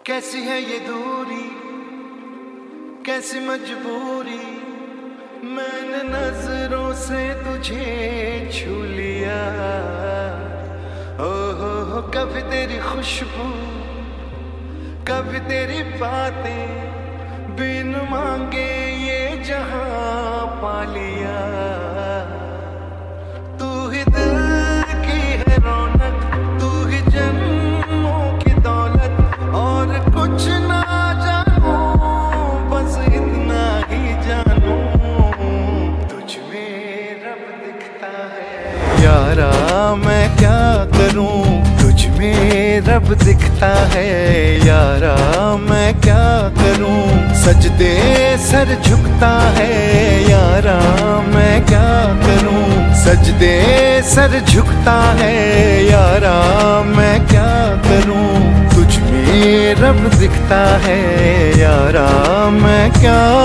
कैसी है ये दूरी, कैसी मजबूरी, मैंने नजरों से तुझे छू लिया। हो कभी तेरी खुशबू, कभी तेरी बातें, बिन मांगे ये जहां पा लिया। तू ही दिल की है रौनक, तू ही जन्मों की दौलत, और कुछ ना जानू, बस इतना ही जानू, तुझ में रब दिखता है। यारा मैं क्या करूं, तुझ में रब दिखता है। यारा मैं क्या करूं, सजदे सर झुकता है। यारा मैं क्या करूं, सजदे सर झुकता है। यारा मैं क्या करूं, तुझ में रब दिखता है। यारा मैं क्या